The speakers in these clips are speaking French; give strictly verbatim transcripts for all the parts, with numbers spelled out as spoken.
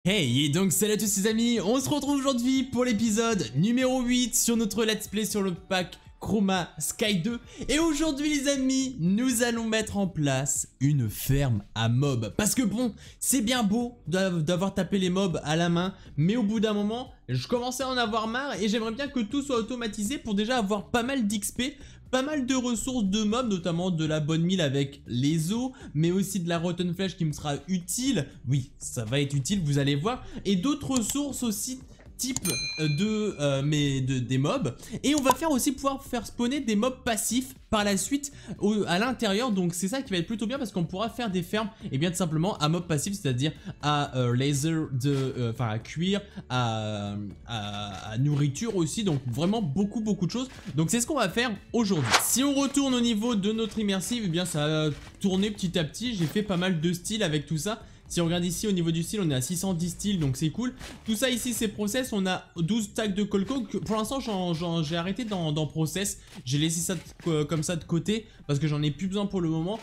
Hey, et donc salut à tous les amis, on se retrouve aujourd'hui pour l'épisode numéro huit sur notre let's play sur le pack Chroma Sky deux. Et aujourd'hui les amis, nous allons mettre en place une ferme à mobs. Parce que bon, c'est bien beau d'avoir tapé les mobs à la main, mais au bout d'un moment, je commençais à en avoir marre et j'aimerais bien que tout soit automatisé pour déjà avoir pas mal d'X P, pas mal de ressources de mobs, notamment de la bonne mille avec les os, mais aussi de la rotten flesh qui me sera utile. Oui, ça va être utile, vous allez voir. Et d'autres ressources aussi type de, euh, mais de, des mobs. Et on va faire aussi pouvoir faire spawner des mobs passifs par la suite au, à l'intérieur. Donc c'est ça qui va être plutôt bien parce qu'on pourra faire des fermes et bien tout simplement à mobs passifs, c'est-à-dire à euh, laser, de, enfin euh, à cuir, à, à, à nourriture aussi. Donc vraiment beaucoup beaucoup de choses. Donc c'est ce qu'on va faire aujourd'hui. Si on retourne au niveau de notre immersive, eh bien ça va tourner petit à petit. J'ai fait pas mal de styles avec tout ça. Si on regarde ici au niveau du style, on est à six cent dix styles, donc c'est cool. Tout ça ici c'est process, on a douze stacks de colco. Pour l'instant j'ai arrêté dans, dans process. J'ai laissé ça de, comme ça de côté parce que j'en ai plus besoin pour le moment.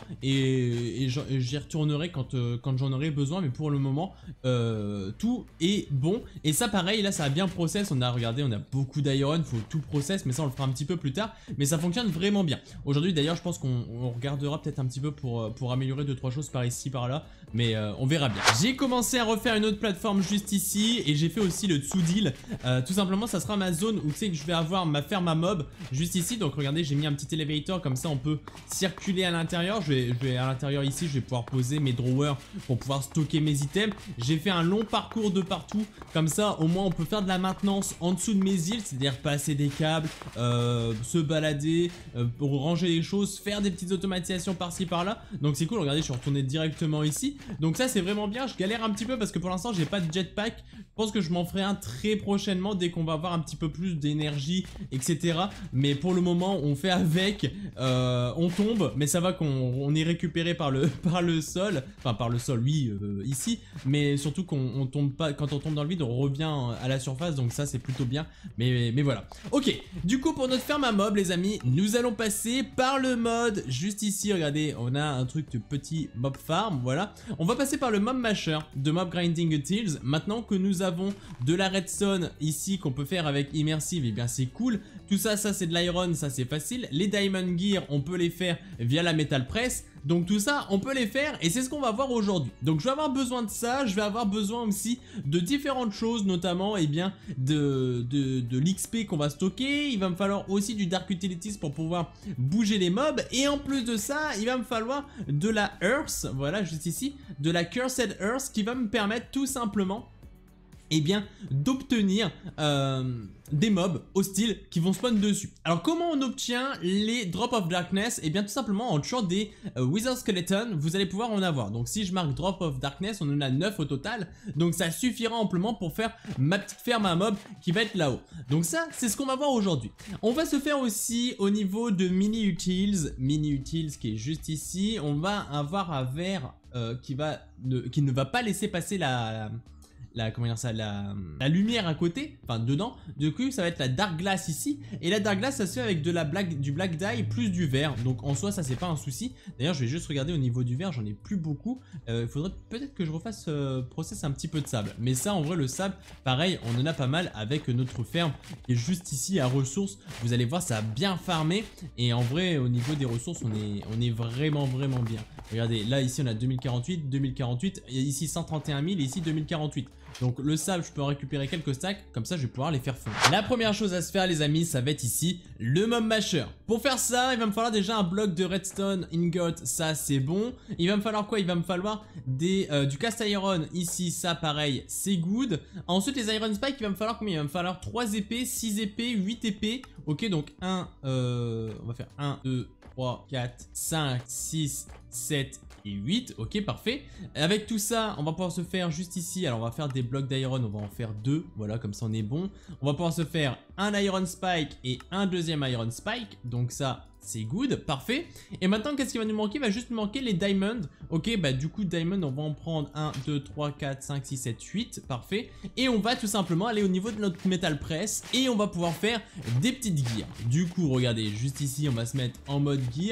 Et, et j'y retournerai quand, euh, quand j'en aurai besoin. Mais pour le moment, euh, tout est bon. Et ça pareil, là ça a bien process. On a regardé, on a beaucoup d'iron, faut tout process. Mais ça on le fera un petit peu plus tard. Mais ça fonctionne vraiment bien. Aujourd'hui d'ailleurs je pense qu'on regardera peut-être un petit peu pour, pour améliorer deux trois choses par ici, par là. Mais euh, on verra bien. J'ai commencé à refaire une autre plateforme juste ici et j'ai fait aussi le dessous deal. Euh, tout simplement ça sera ma zone où tu sais que je vais avoir ma ferme à mob juste ici. Donc regardez, j'ai mis un petit elevator comme ça on peut circuler à l'intérieur. Je vais, je vais à l'intérieur ici, je vais pouvoir poser mes drawers pour pouvoir stocker mes items. J'ai fait un long parcours de partout. Comme ça au moins on peut faire de la maintenance en dessous de mes îles, c'est-à-dire passer des câbles, euh, se balader, euh, pour ranger les choses, faire des petites automatisations par-ci par-là. Donc c'est cool, regardez je suis retourné directement ici. Donc ça c'est vraiment bien, je galère un petit peu parce que pour l'instant j'ai pas de jetpack. Je pense que je m'en ferai un très prochainement dès qu'on va avoir un petit peu plus d'énergie, et cetera. Mais pour le moment on fait avec, euh, on tombe, mais ça va qu'on on est récupéré par le, par le sol. Enfin par le sol oui, euh, ici. Mais surtout qu'on on tombe pas, quand on tombe dans le vide on revient à la surface. Donc ça c'est plutôt bien, mais, mais voilà. Ok, du coup pour notre ferme à mob les amis, nous allons passer par le mode juste ici. Regardez, on a un truc de petit mob farm, voilà. On va passer par le mob masher de mob grinding utils. Maintenant que nous avons de la redstone ici qu'on peut faire avec immersive, et eh bien c'est cool. Tout ça, ça c'est de l'iron, ça c'est facile. Les diamond gear, on peut les faire via la metal press. Donc tout ça, on peut les faire et c'est ce qu'on va voir aujourd'hui. Donc je vais avoir besoin de ça, je vais avoir besoin aussi de différentes choses, notamment eh bien de, de, de l'X P qu'on va stocker. Il va me falloir aussi du Dark Utilities pour pouvoir bouger les mobs. Et en plus de ça, il va me falloir de la Earth, voilà juste ici, de la Cursed Earth qui va me permettre tout simplement eh bien d'obtenir euh, des mobs hostiles qui vont spawn dessus. Alors comment on obtient les Drop of Darkness? Eh bien tout simplement en tuant des euh, Wither Skeleton, vous allez pouvoir en avoir. Donc si je marque Drop of Darkness, on en a neuf au total. Donc ça suffira amplement pour faire ma petite ferme à mobs qui va être là-haut. Donc ça c'est ce qu'on va voir aujourd'hui. On va se faire aussi au niveau de Mini Utils, Mini Utils qui est juste ici. On va avoir un verre euh, qui, va ne, qui ne va pas laisser passer la... la La, comment dire ça, la, la lumière à côté, enfin dedans. Du coup ça va être la dark glass ici. Et la dark glass ça se fait avec de la black, du black dye plus du vert. Donc en soi ça c'est pas un souci. D'ailleurs je vais juste regarder au niveau du vert, j'en ai plus beaucoup. Il euh, faudrait peut-être que je refasse euh, process un petit peu de sable. Mais ça en vrai le sable pareil on en a pas mal avec notre ferme qui est juste ici à ressources. Vous allez voir ça a bien farmé. Et en vrai au niveau des ressources on est, on est vraiment vraiment bien. Regardez là ici on a deux mille quarante-huit, deux mille quarante-huit, et ici cent trente et un mille et ici deux mille quarante-huit. Donc le sable je peux en récupérer quelques stacks, comme ça je vais pouvoir les faire fondre. La première chose à se faire les amis, ça va être ici le mob masher. Pour faire ça il va me falloir déjà un bloc de redstone ingot, ça c'est bon. Il va me falloir quoi? Il va me falloir des, euh, du cast iron ici, ça pareil c'est good. Ensuite les iron spikes il va me falloir combien? Il va me falloir trois épées, six épées, huit épées. Ok donc un, euh, on va faire un, deux, trois, quatre, cinq, six, sept et huit, ok parfait. Avec tout ça on va pouvoir se faire juste ici, alors on va faire des blocs d'iron, on va en faire deux, voilà comme ça on est bon. On va pouvoir se faire un iron spike et un deuxième iron spike, donc ça c'est good, parfait. Et maintenant qu'est-ce qui va nous manquer? Il va juste nous manquer les diamonds. Ok bah du coup diamond on va en prendre un, deux, trois, quatre, cinq, six, sept, huit, parfait. Et on va tout simplement aller au niveau de notre metal press et on va pouvoir faire des petites gears. Du coup regardez juste ici on va se mettre en mode gear.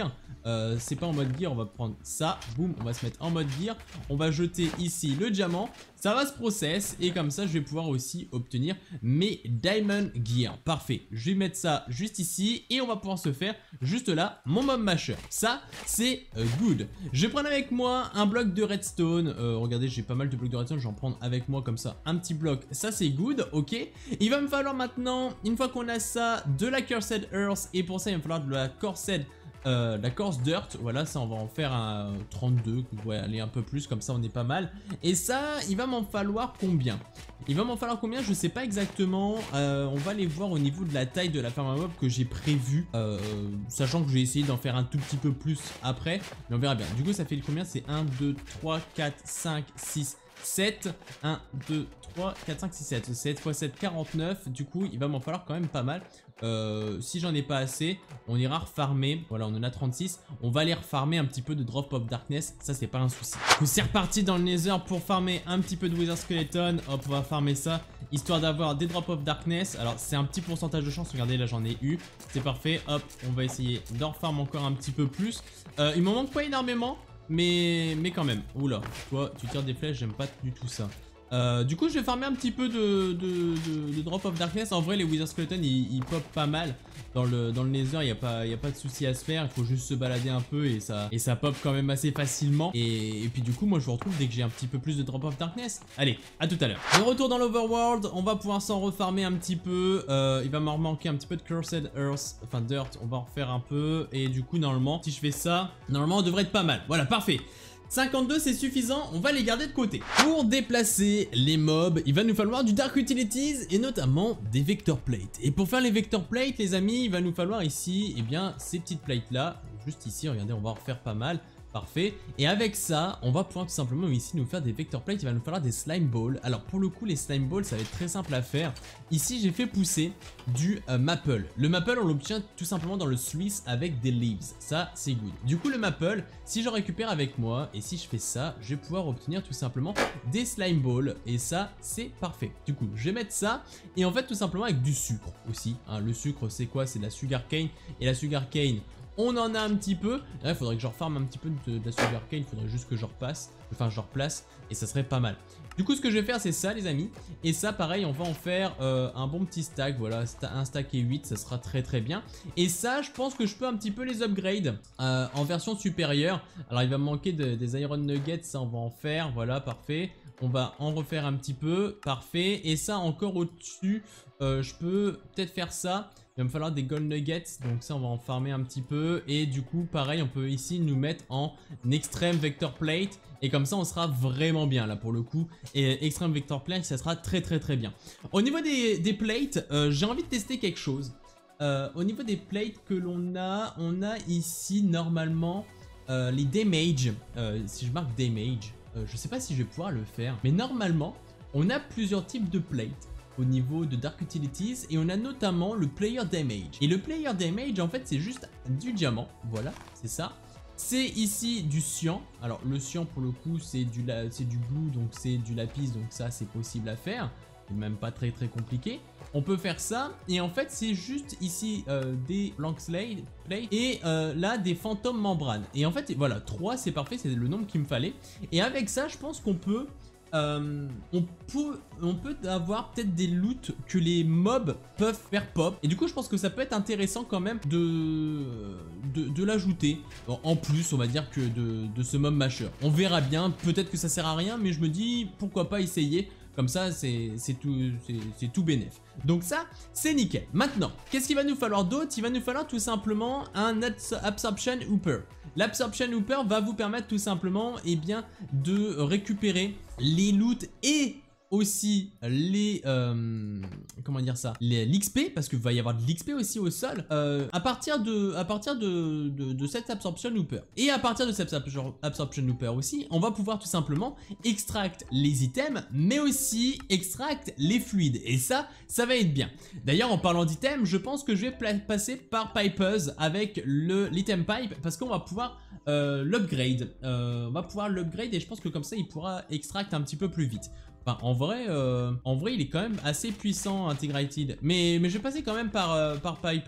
euh, c'est pas en mode gear, on va prendre ça, boum, on va se mettre en mode gear, on va jeter ici le diamant, ça va se process et comme ça je vais pouvoir aussi obtenir mes diamond gear. Parfait, je vais mettre ça juste ici et on va pouvoir se faire juste là mon mob masher. Ça c'est euh, good. Je vais prendre avec moi un bloc de redstone, euh, regardez j'ai pas mal de blocs de redstone, je vais en prendre avec moi comme ça un petit bloc, ça c'est good, ok. Il va me falloir maintenant, une fois qu'on a ça, de la cursed earth et pour ça il va me falloir de la cursed Euh, la course dirt, voilà, ça on va en faire un trente-deux, ouais, aller un peu plus, comme ça on est pas mal. Et ça, il va m'en falloir combien? Il va m'en falloir combien? Je sais pas exactement, euh, on va aller voir au niveau de la taille de la ferme à mob que j'ai prévu, euh, sachant que je vais essayer d'en faire un tout petit peu plus après, mais on verra bien. Du coup ça fait combien? C'est un, deux, trois, quatre, cinq, six, sept, un, deux, trois, quatre, cinq, six, sept, sept fois sept, quarante-neuf, du coup il va m'en falloir quand même pas mal. Euh, si j'en ai pas assez, on ira refarmer. Voilà, on en a trente-six. On va aller refarmer un petit peu de Drop of Darkness. Ça, c'est pas un souci. Du coup, c'est reparti dans le Nether pour farmer un petit peu de Wither Skeleton. Hop, on va farmer ça histoire d'avoir des Drop of Darkness. Alors, c'est un petit pourcentage de chance. Regardez, là, j'en ai eu. C'est parfait. Hop, on va essayer d'en refarmer encore un petit peu plus. Euh, il m'en manque pas énormément, mais, mais quand même. Oula, toi, tu tires des flèches. J'aime pas du tout ça. Euh, du coup je vais farmer un petit peu de, de, de, de Drop of Darkness. En vrai les Wither Skeleton ils, ils pop pas mal dans le, dans le Nether, il n'y a, pas, y a pas de souci à se faire. Il faut juste se balader un peu et ça, et ça pop quand même assez facilement. Et, et puis du coup moi je vous retrouve dès que j'ai un petit peu plus de Drop of Darkness. Allez, à tout à l'heure. De retour dans l'Overworld, on va pouvoir s'en refarmer un petit peu. euh, Il va m'en manquer un petit peu de Cursed Earth, enfin Dirt, on va en refaire un peu. Et du coup normalement si je fais ça, normalement on devrait être pas mal. Voilà, parfait. cinquante-deux c'est suffisant, on va les garder de côté. Pour déplacer les mobs, il va nous falloir du Dark Utilities et notamment des Vector Plates. Et pour faire les Vector Plates les amis, il va nous falloir ici, eh bien ces petites plates là, juste ici, regardez on va en refaire pas mal. Parfait. Et avec ça, on va pouvoir tout simplement ici nous faire des vector plates. Il va nous falloir des slime balls. Alors pour le coup, les slime balls, ça va être très simple à faire. Ici, j'ai fait pousser du euh, maple. Le maple, on l'obtient tout simplement dans le Swiss avec des leaves. Ça, c'est good. Du coup, le maple, si je récupère avec moi et si je fais ça, je vais pouvoir obtenir tout simplement des slime balls. Et ça, c'est parfait. Du coup, je vais mettre ça et en fait, tout simplement avec du sucre aussi. Hein, le sucre, c'est quoi? C'est de la sugar cane. Et la sugar cane, on en a un petit peu. Là, il faudrait que je refarme un petit peu de, de la sugar cane. Il faudrait juste que je repasse. Enfin, je replace. Et ça serait pas mal. Du coup, ce que je vais faire, c'est ça, les amis. Et ça, pareil, on va en faire euh, un bon petit stack. Voilà, un stack et huit, ça sera très très bien. Et ça, je pense que je peux un petit peu les upgrade euh, en version supérieure. Alors, il va me manquer de, des Iron Nuggets. Ça, on va en faire. Voilà, parfait. On va en refaire un petit peu. Parfait. Et ça, encore au-dessus, euh, je peux peut-être faire ça. Il va me falloir des gold nuggets, donc ça on va en farmer un petit peu. Et du coup pareil, on peut ici nous mettre en extreme vector plate. Et comme ça on sera vraiment bien là pour le coup. Et extreme vector plate, ça sera très très très bien. Au niveau des, des plates, euh, j'ai envie de tester quelque chose. euh, Au niveau des plates que l'on a, on a ici normalement euh, les damage. euh, Si je marque damage, euh, je sais pas si je vais pouvoir le faire, mais normalement on a plusieurs types de plates au niveau de Dark Utilities et on a notamment le Player Damage. Et le Player Damage en fait c'est juste du diamant, voilà, c'est ça. C'est ici du cyan. Alors le cyan pour le coup c'est du, du blue, donc c'est du lapis, donc ça c'est possible à faire. C'est même pas très très compliqué. On peut faire ça et en fait c'est juste ici euh, des blank slate plate et euh, là des phantom membranes. Et en fait voilà, trois c'est parfait, c'est le nombre qu'il me fallait. Et avec ça je pense qu'on peut Euh, on peut, on peut avoir peut-être des loots que les mobs peuvent faire pop. Et du coup je pense que ça peut être intéressant quand même de, de, de l'ajouter en plus on va dire que de, de ce mob masher. On verra bien, peut-être que ça sert à rien, mais je me dis pourquoi pas essayer. Comme ça c'est tout, c'est tout bénef. Donc ça c'est nickel. Maintenant qu'est-ce qu'il va nous falloir d'autre? Il va nous falloir tout simplement un Absorption Hooper. L'Absorption Hooper va vous permettre tout simplement eh bien, de récupérer les loots et aussi les euh, comment dire ça, l'X P, parce qu'il va y avoir de l'X P aussi au sol euh, à partir de à partir de, de, de cette Absorption Hooper. Et à partir de cette Absorption Hooper aussi on va pouvoir tout simplement extract les items mais aussi extract les fluides et ça ça va être bien. D'ailleurs en parlant d'items je pense que je vais passer par Pipers avec le l'item pipe parce qu'on va pouvoir euh, l'upgrade euh, on va pouvoir l'upgrade et je pense que comme ça il pourra extract un petit peu plus vite. Enfin, en vrai, euh, en vrai, il est quand même assez puissant, Integrated. Mais, mais je vais passer quand même par, euh, par Pipers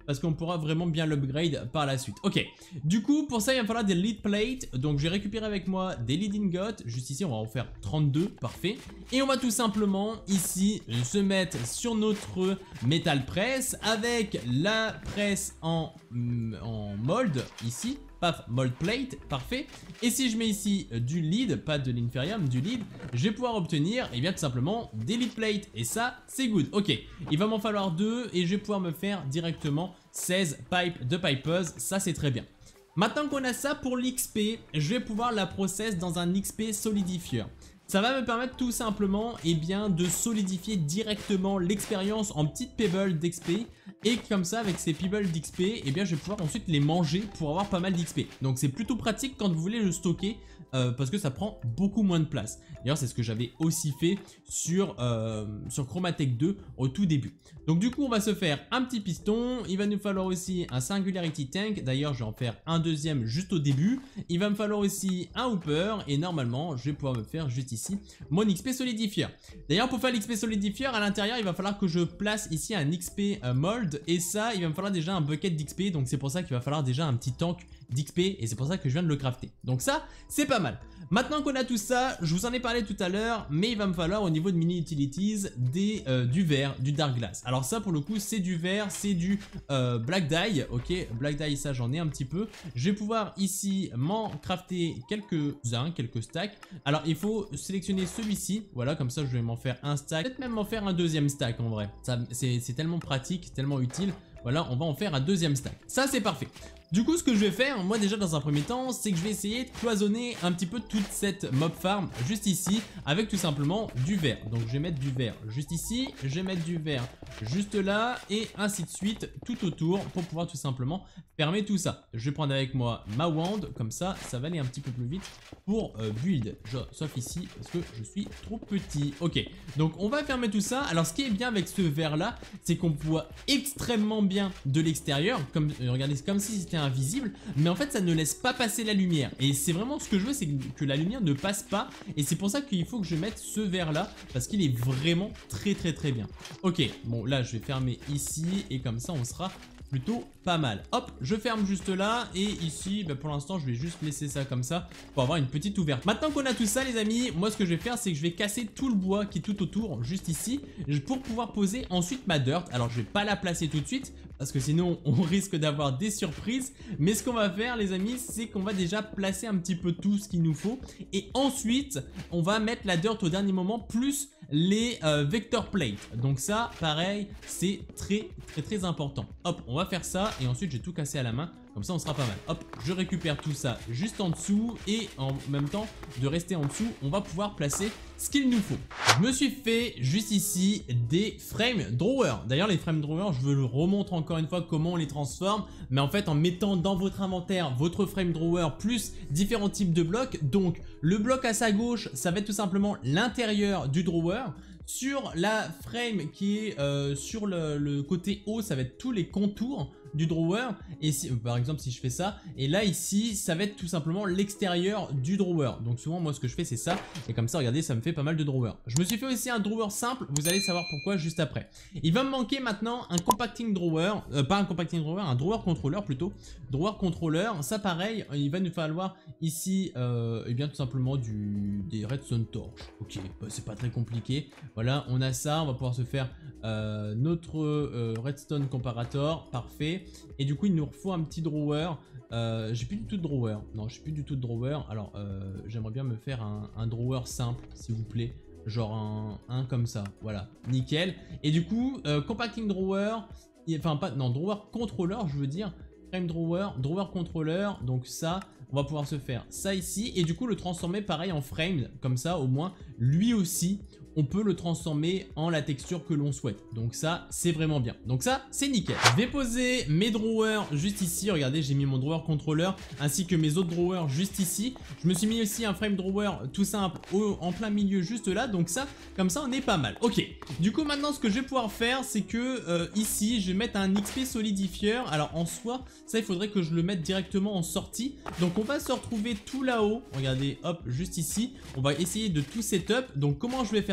parce qu'on pourra vraiment bien l'upgrade par la suite. Ok, du coup pour ça il va me falloir des lead plates, donc je vais récupérer avec moi des lead ingots, juste ici on va en faire trente-deux, parfait. Et on va tout simplement ici se mettre sur notre metal press avec la presse en, en mold ici. Paf, mold plate, parfait. Et si je mets ici du lead, pas de l'inferium, du lead, je vais pouvoir obtenir, et eh bien tout simplement, des lead plates. Et ça, c'est good. Ok, il va m'en falloir deux et je vais pouvoir me faire directement seize pipes de pipers. Ça, c'est très bien. Maintenant qu'on a ça pour l'X P, je vais pouvoir la process dans un X P solidifieur. Ça va me permettre tout simplement eh bien, de solidifier directement l'expérience en petites pebbles d'X P. Et comme ça, avec ces pebbles d'X P, eh bien, je vais pouvoir ensuite les manger pour avoir pas mal d'X P. Donc c'est plutôt pratique quand vous voulez le stocker euh, parce que ça prend beaucoup moins de place. D'ailleurs, c'est ce que j'avais aussi fait sur, euh, sur Chromatech deux au tout début. Donc du coup, on va se faire un petit piston. Il va nous falloir aussi un Singularity Tank. D'ailleurs, je vais en faire un deuxième juste au début. Il va me falloir aussi un Hooper. Et normalement, je vais pouvoir me faire juste ici mon X P solidifieur. D'ailleurs, pour faire l'X P solidifieur, à l'intérieur, il va falloir que je place ici un X P euh, mold. Et ça, il va me falloir déjà un bucket d'X P. Donc c'est pour ça qu'il va falloir déjà un petit tank d'X P. Et c'est pour ça que je viens de le crafter. Donc ça, c'est pas mal. Maintenant qu'on a tout ça, je vous en ai parlé tout à l'heure, mais il va me falloir au niveau de mini utilities des, euh, du verre, du dark glass. Alors ça pour le coup c'est du verre, c'est du euh, black dye, ok, black dye ça j'en ai un petit peu. Je vais pouvoir ici m'en crafter quelques-uns, quelques stacks. Alors il faut sélectionner celui-ci, voilà comme ça je vais m'en faire un stack, peut-être même m'en faire un deuxième stack en vrai. C'est tellement pratique, tellement utile. Voilà, on va en faire un deuxième stack. Ça, c'est parfait. Du coup, ce que je vais faire, moi déjà dans un premier temps, c'est que je vais essayer de cloisonner un petit peu toute cette mob farm juste ici avec tout simplement du verre. Donc je vais mettre du verre juste ici, je vais mettre du verre juste là et ainsi de suite tout autour pour pouvoir tout simplement fermer tout ça. Je vais prendre avec moi ma wand, comme ça, ça va aller un petit peu plus vite pour euh, build, je, sauf ici parce que je suis trop petit. Ok, donc on va fermer tout ça. Alors ce qui est bien avec ce verre là, c'est qu'on voit extrêmement bien de l'extérieur, comme euh, regardez, c'est comme si c'était invisible, mais en fait ça ne laisse pas passer la lumière. Et c'est vraiment ce que je veux, c'est que la lumière ne passe pas. Et c'est pour ça qu'il faut que je mette ce verre là, parce qu'il est vraiment très très très bien. Ok, bon là je vais fermer ici et comme ça on sera plutôt pas mal. Hop, je ferme juste là et ici, bah pour l'instant, je vais juste laisser ça comme ça pour avoir une petite ouverture. Maintenant qu'on a tout ça, les amis, moi ce que je vais faire, c'est que je vais casser tout le bois qui est tout autour, juste ici, pour pouvoir poser ensuite ma dirt. Alors, je vais pas la placer tout de suite parce que sinon, on risque d'avoir des surprises. Mais ce qu'on va faire, les amis, c'est qu'on va déjà placer un petit peu tout ce qu'il nous faut et ensuite, on va mettre la dirt au dernier moment plus les euh, vector plates. Donc ça, pareil, c'est très très très important. Hop, on va faire ça et ensuite je vais tout casser à la main. Comme ça on sera pas mal. Hop, je récupère tout ça juste en dessous et en même temps de rester en dessous, on va pouvoir placer ce qu'il nous faut. Je me suis fait juste ici des frame drawers. D'ailleurs les frame drawers, je vous le remontre encore une fois comment on les transforme. Mais en fait en mettant dans votre inventaire votre frame drawer plus différents types de blocs. Donc le bloc à sa gauche, ça va être tout simplement l'intérieur du drawer. Sur la frame qui est euh, sur le, le côté haut, ça va être tous les contours du drawer. Et si, par exemple si je fais ça, et là ici ça va être tout simplement l'extérieur du drawer. Donc souvent moi ce que je fais c'est ça, et comme ça regardez ça me fait pas mal de drawers. Je me suis fait aussi un drawer simple, vous allez savoir pourquoi juste après. Il va me manquer maintenant un compacting drawer, euh, pas un compacting drawer, un drawer controller plutôt. Drawer controller, ça pareil, il va nous falloir ici euh, et bien tout simplement du, des redstone torches. Ok, bah, c'est pas très compliqué. Voilà, on a ça, on va pouvoir se faire euh, notre euh, redstone comparator, parfait. Et du coup il nous faut un petit drawer. euh, J'ai plus du tout de drawer. Non, j'ai plus du tout de drawer. Alors euh, j'aimerais bien me faire un, un drawer simple s'il vous plaît. Genre un, un comme ça, voilà, nickel. Et du coup, euh, compacting drawer, enfin pas, non, drawer controller je veux dire. Frame drawer, drawer controller, donc ça, on va pouvoir se faire ça ici. Et du coup le transformer pareil en frame, comme ça au moins, lui aussi, on peut le transformer en la texture que l'on souhaite. Donc ça, c'est vraiment bien. Donc ça, c'est nickel. Je vais poser mes drawers juste ici. Regardez, j'ai mis mon drawer controller ainsi que mes autres drawers juste ici. Je me suis mis aussi un frame drawer tout simple au, en plein milieu juste là. Donc ça, comme ça, on est pas mal. Ok. Du coup, maintenant, ce que je vais pouvoir faire, c'est que euh, ici, je vais mettre un X P solidifieur. Alors en soi, ça, il faudrait que je le mette directement en sortie. Donc on va se retrouver tout là-haut. Regardez, hop, juste ici. On va essayer de tout setup. Donc comment je vais faire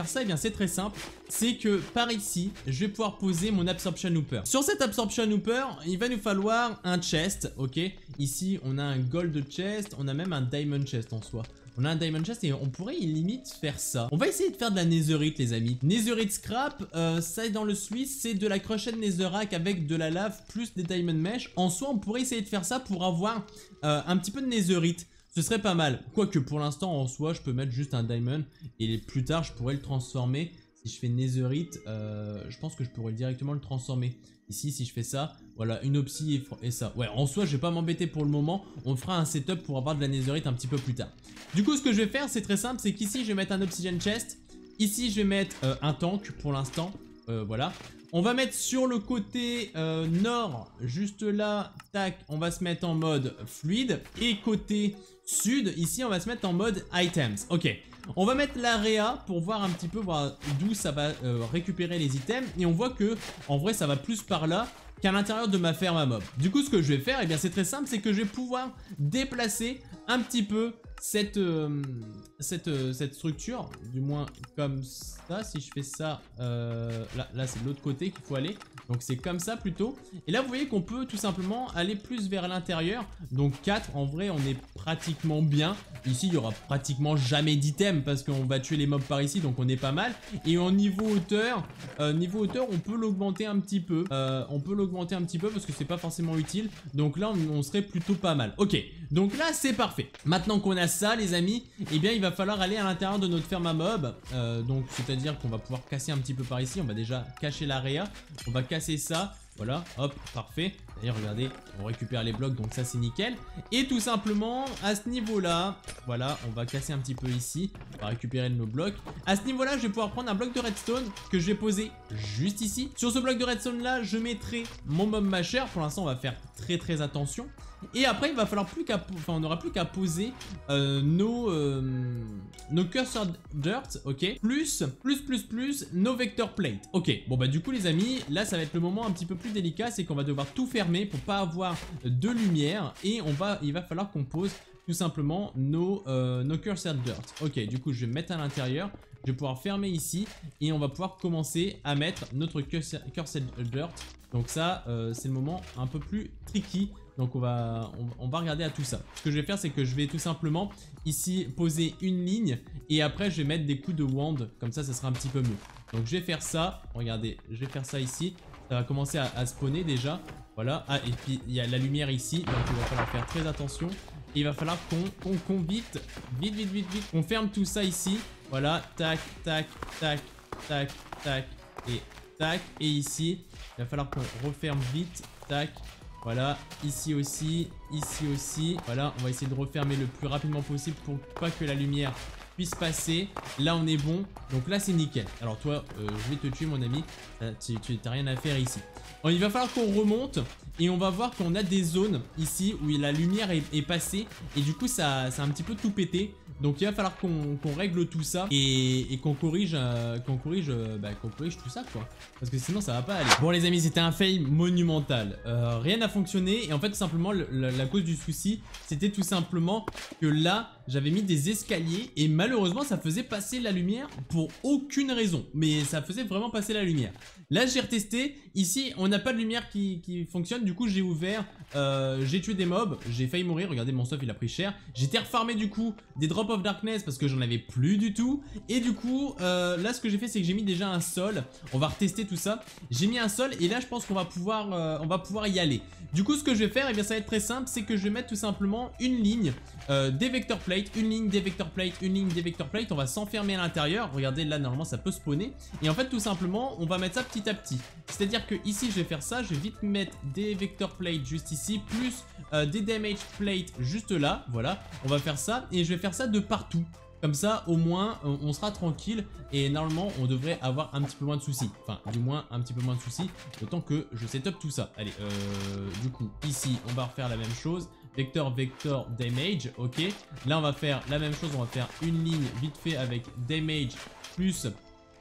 faire ça, et eh bien c'est très simple. C'est que par ici, je vais pouvoir poser mon Absorption Hooper. Sur cet Absorption Hooper, il va nous falloir un chest, ok. Ici, on a un Gold chest, on a même un Diamond chest en soi. On a un Diamond chest et on pourrait limite faire ça. On va essayer de faire de la Netherite, les amis. Netherite scrap, euh, ça est dans le Suisse, c'est de la Crushed Netherrack avec de la lave plus des Diamond mesh. En soi, on pourrait essayer de faire ça pour avoir euh, un petit peu de Netherite. Ce serait pas mal. Quoique pour l'instant, en soi, je peux mettre juste un Diamond et plus tard, je pourrais le transformer. Si je fais Netherite, euh, je pense que je pourrais directement le transformer. Ici, si je fais ça, voilà, une Opsie et, et ça. Ouais, en soi, je vais pas m'embêter pour le moment. On fera un setup pour avoir de la Netherite un petit peu plus tard. Du coup, ce que je vais faire, c'est très simple. C'est qu'ici, je vais mettre un Obsidian Chest. Ici, je vais mettre euh, un tank pour l'instant. Euh, voilà. On va mettre sur le côté euh, nord, juste là, tac, on va se mettre en mode fluide. Et côté sud, ici, on va se mettre en mode items. Ok. On va mettre l'area pour voir un petit peu d'où ça va euh, récupérer les items. Et on voit que, en vrai, ça va plus par là qu'à l'intérieur de ma ferme à mob. Du coup, ce que je vais faire, eh bien, c'est très simple, c'est que je vais pouvoir déplacer un petit peu cette, euh, cette, euh, cette structure, du moins comme ça. Si je fais ça, euh, là, là c'est de l'autre côté qu'il faut aller. Donc c'est comme ça plutôt. Et là, vous voyez qu'on peut tout simplement aller plus vers l'intérieur. Donc quatre, en vrai, on est pratiquement bien. Ici, il n'y aura pratiquement jamais d'items parce qu'on va tuer les mobs par ici, donc on est pas mal. Et en niveau hauteur, euh, niveau hauteur, on peut l'augmenter un petit peu. Euh, on peut l'augmenter un petit peu parce que c'est pas forcément utile. Donc là, on, on serait plutôt pas mal. Ok, donc là, c'est parfait. Maintenant qu'on a ça, les amis, eh bien, il va falloir aller à l'intérieur de notre ferme à mobs. Euh, donc, c'est-à-dire qu'on va pouvoir casser un petit peu par ici. On va déjà cacher l'area. On va casser ça. Voilà, hop, parfait. D'ailleurs, regardez, on récupère les blocs, donc ça c'est nickel. Et tout simplement, à ce niveau-là, voilà, on va casser un petit peu ici. On va récupérer nos blocs. À ce niveau-là, je vais pouvoir prendre un bloc de redstone que je vais poser juste ici. Sur ce bloc de redstone-là, je mettrai mon mob masher. Pour l'instant, on va faire très très attention. Et après, il va falloir plus qu'à, enfin, on n'aura plus qu'à poser euh, nos, euh, nos cursor dirt, ok. Plus, plus, plus, plus, nos vector plate, ok. Bon bah du coup les amis, là ça va être le moment un petit peu plus délicat, c'est qu'on va devoir tout fermer pour pas avoir de lumière et on va, il va falloir qu'on pose tout simplement nos, euh, nos cursor dirt. Ok, du coup je vais me mettre à l'intérieur. Je vais pouvoir fermer ici et on va pouvoir commencer à mettre notre cursor dirt. Donc ça, euh, c'est le moment un peu plus tricky. Donc on va, on, on va regarder à tout ça. Ce que je vais faire, c'est que je vais tout simplement ici poser une ligne et après je vais mettre des coups de wand. Comme ça, ça sera un petit peu mieux. Donc je vais faire ça. Regardez, je vais faire ça ici. Ça va commencer à, à spawner déjà. Voilà. Ah, et puis il y a la lumière ici. Donc il va falloir faire très attention. Et il va falloir qu'on qu'on qu'on vite, vite, vite, vite, vite. On ferme tout ça ici. Voilà. Tac, tac, tac, tac, tac et tac. Et ici, il va falloir qu'on referme vite. Tac. Voilà, ici aussi, ici aussi. Voilà, on va essayer de refermer le plus rapidement possible pour pas que la lumière puisse passer. Là, on est bon. Donc là, c'est nickel. Alors toi, euh, je vais te tuer, mon ami. Euh, tu n'as rien à faire ici. Bon, il va falloir qu'on remonte et on va voir qu'on a des zones ici où la lumière est, est passée. Et du coup, ça, ça a un petit peu tout pété. Donc il va falloir qu'on qu'on règle tout ça et, et qu'on corrige, euh, qu'on corrige, euh, bah, qu'on corrige tout ça quoi. Parce que sinon ça va pas aller. Bon les amis, c'était un fail monumental. Euh, rien n'a fonctionné et en fait tout simplement le, la, la cause du souci, c'était tout simplement que là j'avais mis des escaliers et malheureusement ça faisait passer la lumière pour aucune raison. Mais ça faisait vraiment passer la lumière. Là j'ai retesté, ici on n'a pas de lumière qui, qui fonctionne, du coup j'ai ouvert, euh, j'ai tué des mobs, j'ai failli mourir, regardez mon stuff il a pris cher. J'étais refarmé du coup des drops of darkness parce que j'en avais plus du tout. Et du coup euh, là ce que j'ai fait c'est que j'ai mis déjà un sol. On va retester tout ça. J'ai mis un sol et là je pense qu'on va pouvoir euh, on va pouvoir y aller. Du coup ce que je vais faire, et eh bien ça va être très simple, c'est que je vais mettre tout simplement une ligne euh, des vector plates, une ligne des vector plates, une ligne des vector plates. On va s'enfermer à l'intérieur. Regardez là normalement ça peut spawner. Et en fait tout simplement on va mettre ça petit à petit. C'est à dire que ici je vais faire ça, je vais vite mettre des vector plates juste ici, plus euh, des damage plates juste là. Voilà, on va faire ça et je vais faire ça de partout. Comme ça, au moins, on, on sera tranquille et normalement, on devrait avoir un petit peu moins de soucis. Enfin, du moins, un petit peu moins de soucis, autant que je setup tout ça. Allez, euh, du coup, ici, on va refaire la même chose. Vector, vector, damage, ok. Là, on va faire la même chose, on va faire une ligne vite fait avec damage plus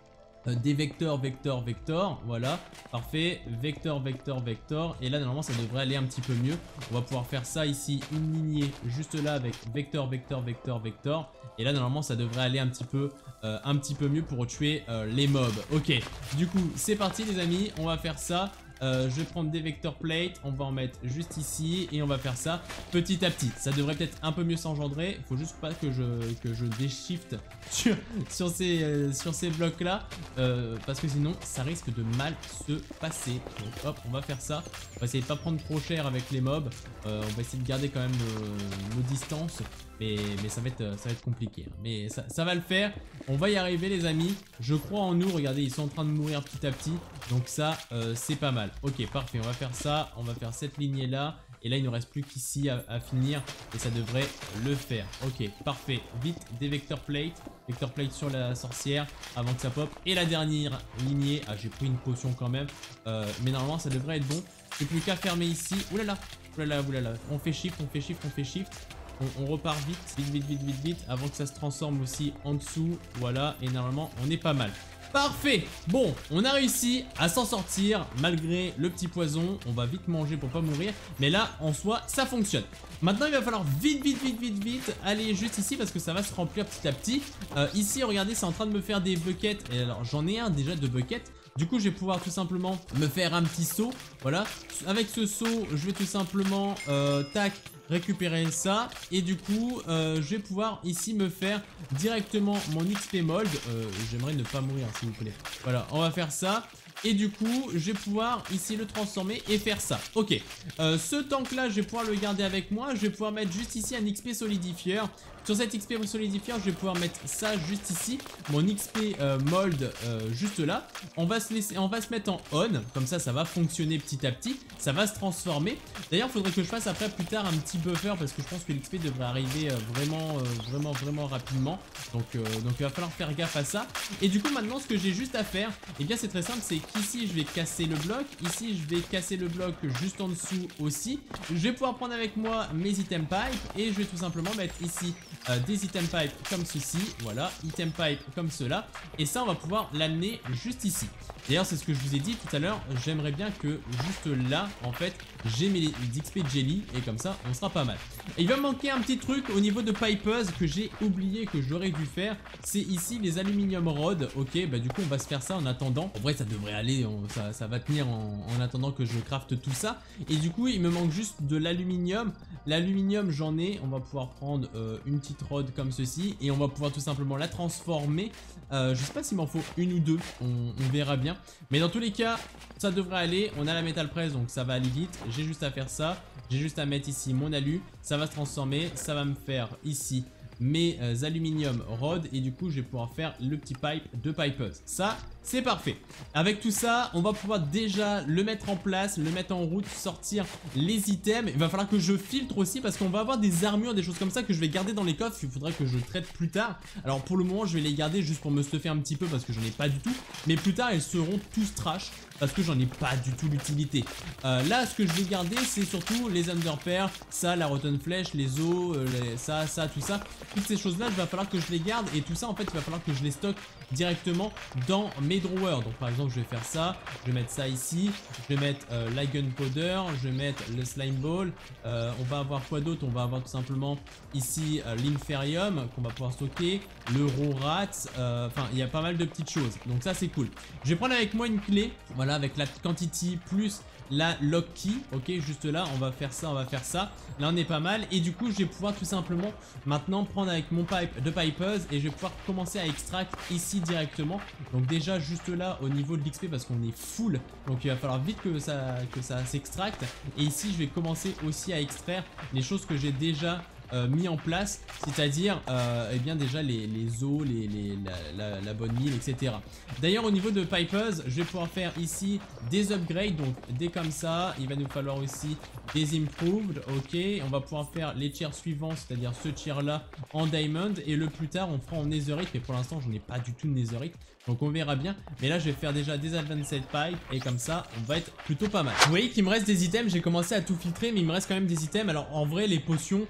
euh, des vecteurs, vecteurs, vecteurs. Voilà, parfait. Vecteur, vecteur, vecteur. Et là, normalement, ça devrait aller un petit peu mieux. On va pouvoir faire ça ici, une lignée juste là avec vecteur, vecteur, vecteur, vecteur. Et là, normalement, ça devrait aller un petit peu, euh, un petit peu mieux pour tuer euh, les mobs. Ok, du coup, c'est parti les amis. On va faire ça. Euh, je vais prendre des vector plates, on va en mettre juste ici et on va faire ça petit à petit. Ça devrait peut-être un peu mieux s'engendrer. Il faut juste pas que je, que je déshift sur, sur ces, euh, sur ces blocs là euh, parce que sinon ça risque de mal se passer. Donc hop, on va faire ça. On va essayer de pas prendre trop cher avec les mobs. Euh, on va essayer de garder quand même nos, nos distances. Mais, mais ça, va être, ça va être compliqué. Hein. Mais ça, ça va le faire. On va y arriver les amis. Je crois en nous. Regardez, ils sont en train de mourir petit à petit. Donc ça, euh, c'est pas mal. Ok, parfait. On va faire ça. On va faire cette lignée là. Et là, il ne reste plus qu'ici à, à finir. Et ça devrait le faire. Ok, parfait. Vite, des vector plates. Vector plate sur la sorcière avant que ça pop. Et la dernière lignée. Ah, j'ai pris une potion quand même. Euh, mais normalement, ça devrait être bon. J'ai plus qu'à fermer ici. Oulala. Oulala, oulala. On fait shift, on fait shift, on fait shift. On, on repart vite, vite, vite, vite, vite, vite, avant que ça se transforme aussi en dessous. Voilà, et normalement, on est pas mal. Parfait. Bon, on a réussi à s'en sortir malgré le petit poison. On va vite manger pour pas mourir. Mais là, en soi, ça fonctionne. Maintenant, il va falloir vite, vite, vite, vite, vite aller juste ici parce que ça va se remplir petit à petit. Euh, ici, regardez, c'est en train de me faire des buckets. Et alors, j'en ai un déjà de buckets. Du coup, je vais pouvoir tout simplement me faire un petit saut. Voilà. Avec ce saut, je vais tout simplement, euh, tac, récupérer ça. Et du coup, euh, je vais pouvoir ici me faire directement mon X P mold. Euh, J'aimerais ne pas mourir, s'il vous plaît. Voilà, on va faire ça. Et du coup, je vais pouvoir ici le transformer et faire ça. Ok, euh, ce tank là, je vais pouvoir le garder avec moi. Je vais pouvoir mettre juste ici un X P solidifieur. Sur cet X P solidifieur, je vais pouvoir mettre ça juste ici. Mon X P euh, mold euh, juste là. On va se laisser, on va se mettre en on. Comme ça, ça va fonctionner petit à petit. Ça va se transformer. D'ailleurs, il faudrait que je fasse après plus tard un petit buffer parce que je pense que l'X P devrait arriver euh, vraiment, euh, vraiment, vraiment rapidement. Donc, euh, donc, il va falloir faire gaffe à ça. Et du coup, maintenant, ce que j'ai juste à faire, eh bien, c'est très simple. C'est qu'ici, je vais casser le bloc. Ici, je vais casser le bloc juste en dessous aussi. Je vais pouvoir prendre avec moi mes item pipes et je vais tout simplement mettre ici Euh, des item pipes comme ceci, voilà, item pipe comme cela, et ça on va pouvoir l'amener juste ici. D'ailleurs c'est ce que je vous ai dit tout à l'heure, j'aimerais bien que juste là en fait j'ai mes X P jelly et comme ça on sera pas mal. Et il va me manquer un petit truc au niveau de pipers que j'ai oublié que j'aurais dû faire, c'est ici les aluminium rods. Ok, bah du coup on va se faire ça en attendant. En vrai ça devrait aller, on, ça, ça va tenir en, en attendant que je crafte tout ça. Et du coup il me manque juste de l'aluminium. L'aluminium j'en ai, on va pouvoir prendre euh, une petite rod comme ceci et on va pouvoir tout simplement la transformer. Euh, je sais pas s'il m'en faut une ou deux, on, on verra bien. Mais dans tous les cas, ça devrait aller. On a la metal press donc ça va aller vite. J'ai juste à faire ça. J'ai juste à mettre ici mon alu. Ça va se transformer. Ça va me faire ici mes euh, aluminium rods et du coup je vais pouvoir faire le petit pipe de pipers. Ça c'est parfait. Avec tout ça on va pouvoir déjà le mettre en place, le mettre en route, sortir les items. Il va falloir que je filtre aussi parce qu'on va avoir des armures, des choses comme ça que je vais garder dans les coffres. Il faudrait que je traite plus tard. Alors pour le moment je vais les garder juste pour me stuffer un petit peu parce que j'en ai pas du tout. Mais plus tard elles seront tous trash parce que j'en ai pas du tout l'utilité. euh, Là ce que je vais garder c'est surtout les underpairs, ça, la rotten flèche, les os, euh, les, ça, ça, tout ça. Toutes ces choses là il va falloir que je les garde. Et tout ça en fait il va falloir que je les stocke directement dans mes drawers. Donc par exemple je vais faire ça, je vais mettre ça ici, je vais mettre euh, la gunpowder, je vais mettre le slime ball. euh, On va avoir quoi d'autre? On va avoir tout simplement ici euh, l'inferium qu'on va pouvoir stocker, le raw rat, euh, enfin il y a pas mal de petites choses. Donc ça c'est cool. Je vais prendre avec moi une clé, voilà, avec la quantity plus la lock key. Ok, juste là on va faire ça, on va faire ça. Là on est pas mal et du coup je vais pouvoir tout simplement maintenant prendre avec mon pipe de pipers et je vais pouvoir commencer à extract ici directement. Donc déjà juste là au niveau de l'X P parce qu'on est full, donc il va falloir vite que ça, que ça s'extracte. Et ici je vais commencer aussi à extraire les choses que j'ai déjà Euh, mis en place, c'est-à-dire euh, eh bien déjà les, les os, les, les, la, la, la bonne mine, et cetera. D'ailleurs au niveau de pipers, je vais pouvoir faire ici des upgrades, donc des comme ça. Il va nous falloir aussi des improved, ok. On va pouvoir faire les tiers suivants, c'est-à-dire ce tiers là en diamond, et le plus tard on fera en netherite, mais pour l'instant j'en ai pas du tout de netherite. Donc on verra bien, mais là je vais faire déjà des advanced pipes et comme ça on va être plutôt pas mal. Vous voyez qu'il me reste des items, j'ai commencé à tout filtrer mais il me reste quand même des items. Alors en vrai les potions, ça je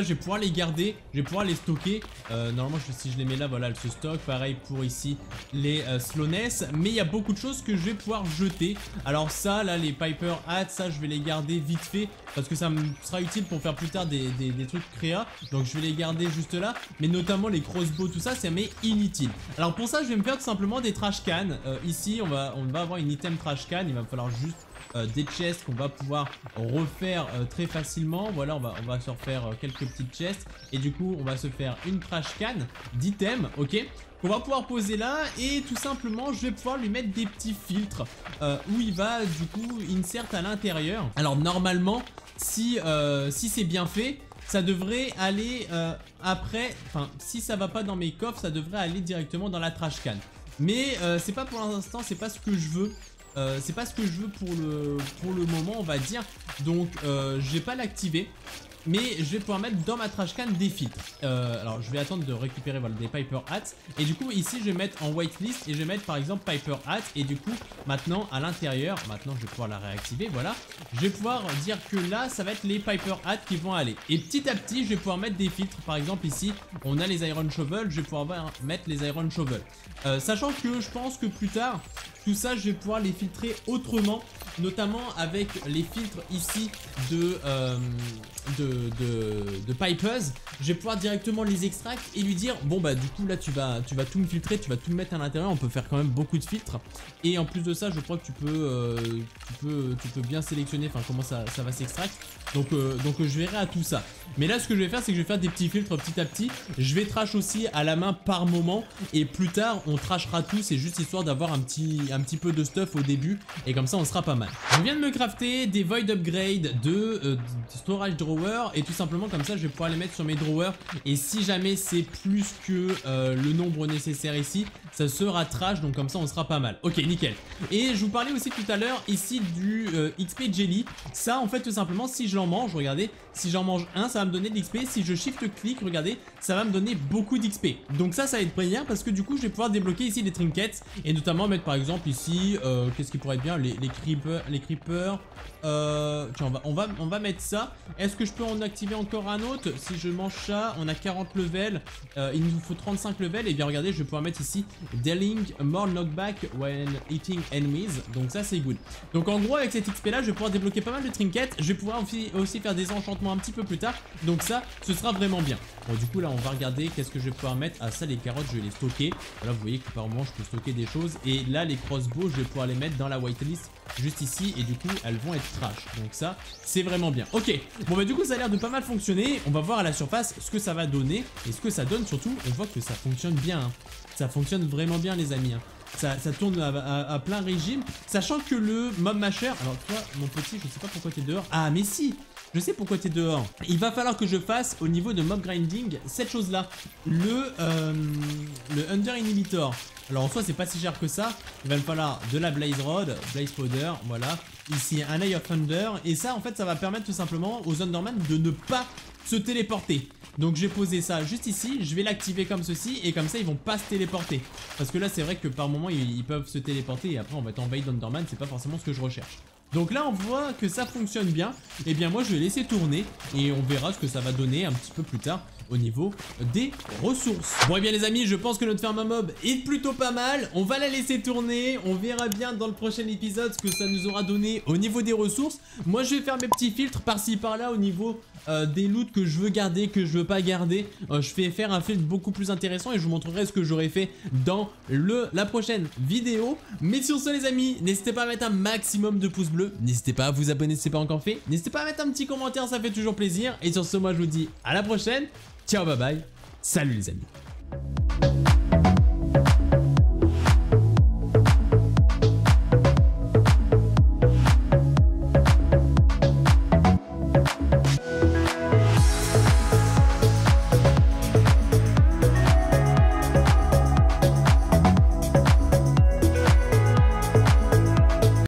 je vais pouvoir les garder, je vais pouvoir les stocker. euh, Normalement je, si je les mets là, voilà, elles se stockent. Pareil pour ici les euh, slowness. Mais il y a beaucoup de choses que je vais pouvoir jeter. Alors ça là, les Piper Hat, ça je vais les garder vite fait, parce que ça me sera utile pour faire plus tard des, des, des trucs créa. Donc je vais les garder juste là. Mais notamment les crossbows, tout ça, ça m'est inutile. Alors pour ça je vais me faire tout simplement des trash cans. euh, Ici on va, on va avoir une item trash can. Il va me falloir juste Euh, des chests qu'on va pouvoir refaire euh, très facilement. Voilà, on va, on va se refaire euh, quelques petites chests. Et du coup on va se faire une trash can d'items, ok, qu'on va pouvoir poser là. Et tout simplement je vais pouvoir lui mettre des petits filtres euh, où il va du coup insert à l'intérieur. Alors normalement si, euh, si c'est bien fait, ça devrait aller euh, après, enfin si ça va pas dans mes coffres, ça devrait aller directement dans la trash can. Mais euh, c'est pas pour l'instant, c'est pas ce que je veux. Euh, c'est pas ce que je veux pour le, pour le moment, on va dire. Donc euh, je vais pas l'activer, mais je vais pouvoir mettre dans ma trash can des filtres. euh, Alors je vais attendre de récupérer, voilà, des Piper Hats. Et du coup ici je vais mettre en whitelist et je vais mettre par exemple Piper Hat. Et du coup maintenant à l'intérieur, maintenant je vais pouvoir la réactiver, voilà. Je vais pouvoir dire que là ça va être les Piper Hat qui vont aller. Et petit à petit je vais pouvoir mettre des filtres. Par exemple ici on a les Iron Shovel, je vais pouvoir mettre les Iron Shovel. euh, Sachant que je pense que plus tard tout ça je vais pouvoir les filtrer autrement, notamment avec les filtres ici de, euh, de, de, de Pipers. Je vais pouvoir directement les extract et lui dire bon bah du coup là tu vas, tu vas tout me filtrer, tu vas tout me mettre à l'intérieur. On peut faire quand même beaucoup de filtres. Et en plus de ça je crois que tu peux, euh, tu peux, tu peux bien sélectionner enfin comment ça, ça va s'extract. Donc, euh, donc je verrai à tout ça. Mais là ce que je vais faire c'est que je vais faire des petits filtres petit à petit. Je vais trash aussi à la main par moment. Et plus tard on trashera tout. C'est juste histoire d'avoir un petit, un petit peu de stuff au début. Et comme ça on sera pas mal. Je viens de me crafter des void upgrade de, euh, de storage drawer. Et tout simplement comme ça je vais pouvoir les mettre sur mes drawers. Et si jamais c'est plus que euh, le nombre nécessaire ici, ça sera trash. Donc comme ça on sera pas mal. Ok, nickel. Et je vous parlais aussi tout à l'heure ici du euh, X P jelly. Ça en fait tout simplement si je l'en mange, regardez, si j'en mange un ça va me donner de l'X P. Si je shift click, regardez, ça va me donner beaucoup d'X P. Donc ça ça va être bien parce que du coup je vais pouvoir débloquer ici des trinkets. Et notamment mettre par exemple ici euh, qu'est-ce qui pourrait être bien, les, les creepers, les creepers. Euh, tiens, on va, on va, on va mettre ça. Est-ce que je peux en activer encore un autre? Si je mange ça, on a quarante levels. Euh, il nous faut trente-cinq levels. Et bien regardez, je vais pouvoir mettre ici dealing more knockback when eating enemies. Donc ça c'est good. Donc en gros avec cet X P là, je vais pouvoir débloquer pas mal de trinkets. Je vais pouvoir aussi, aussi faire des enchantements un petit peu plus tard. Donc ça, ce sera vraiment bien. Bon du coup là, on va regarder qu'est-ce que je vais pouvoir mettre. Ah ça, les carottes, je vais les stocker. Là vous voyez que par moment je peux stocker des choses. Et là les crossbows, je vais pouvoir les mettre dans la whitelist juste ici. Et du coup elles vont être trash. Donc ça c'est vraiment bien. Ok, bon bah du coup ça a l'air de pas mal fonctionner. On va voir à la surface ce que ça va donner. Et ce que ça donne surtout. On voit que ça fonctionne bien, hein. Ça fonctionne vraiment bien les amis, hein. Ça, ça tourne à, à, à plein régime. Sachant que le mob masher, alors toi mon petit, je sais pas pourquoi t'es dehors. Ah mais si, je sais pourquoi t'es dehors. Il va falloir que je fasse au niveau de mob grinding cette chose là, le, euh, le under inhibitor. Alors en soi c'est pas si cher que ça. Il va me falloir de la blaze rod, blaze powder, voilà. Ici un eye of thunder. Et ça en fait ça va permettre tout simplement aux Underman de ne pas se téléporter. Donc j'ai posé ça juste ici, je vais l'activer comme ceci. Et comme ça ils vont pas se téléporter. Parce que là c'est vrai que par moment ils, ils peuvent se téléporter. Et après on va être envahi d'Underman, c'est pas forcément ce que je recherche. Donc là on voit que ça fonctionne bien. Et bien moi je vais laisser tourner. Et on verra ce que ça va donner un petit peu plus tard au niveau des ressources. Bon et bien les amis, je pense que notre ferme à mob est plutôt pas mal. On va la laisser tourner. On verra bien dans le prochain épisode ce que ça nous aura donné au niveau des ressources. Moi je vais faire mes petits filtres par-ci par-là au niveau euh, des loots que je veux garder, que je veux pas garder. euh, Je vais faire un filtre beaucoup plus intéressant. Et je vous montrerai ce que j'aurai fait dans le, la prochaine vidéo. Mais sur ce les amis, n'hésitez pas à mettre un maximum de pouces bleus. N'hésitez pas à vous abonner si ce n'est pas encore fait. N'hésitez pas à mettre un petit commentaire, ça fait toujours plaisir. Et sur ce moi je vous dis à la prochaine. Ciao, bye bye, salut les amis.